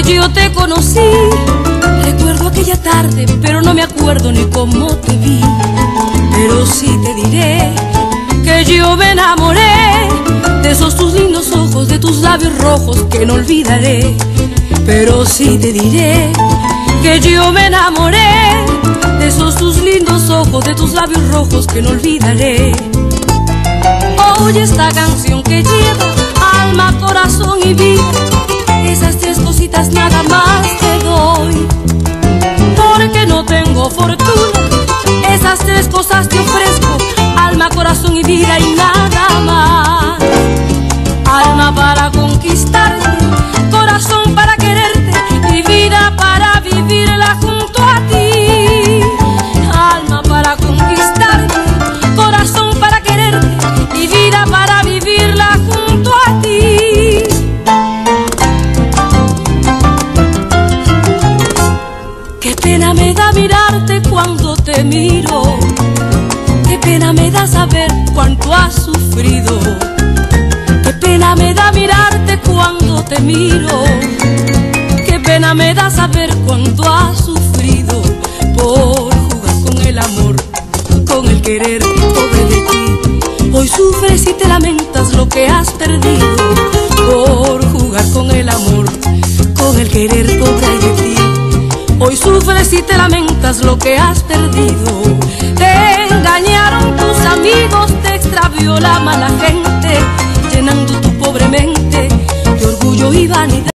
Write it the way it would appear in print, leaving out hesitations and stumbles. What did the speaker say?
yo te conocí. Recuerdo aquella tarde, pero no me acuerdo ni cómo te vi. Pero sí te diré que yo me enamoré de esos tus lindos ojos, de tus labios rojos que no olvidaré. Pero sí te diré que yo me enamoré de esos tus lindos ojos, de tus labios rojos que no olvidaré. Oye esta canción que lleva alma, corazón y vida, esas tres cositas nada más te doy. Porque no tengo fortuna, esas tres cosas te ofrezco, alma, corazón y vida y nada más. Alma para conquistarte, corazón para quererte y vida para vivirla junto a ti. Alma para conquistarte, corazón para quererte y vida para vivirla junto a ti. Qué pena me da mirarte cuando te miro, qué pena me da saber cuánto has sufrido. Qué pena me da mirarte cuando te miro, qué pena me da saber cuánto has sufrido por jugar con el amor, con el querer, pobre de ti. Hoy sufres y te lamentas lo que has perdido por jugar con el amor, con el querer, pobre de ti. Hoy sufres y te lamentas lo que has perdido. Te engañaron tus amigos, te extravió la mala gente, llenando tu pobre mente de orgullo y vanidad.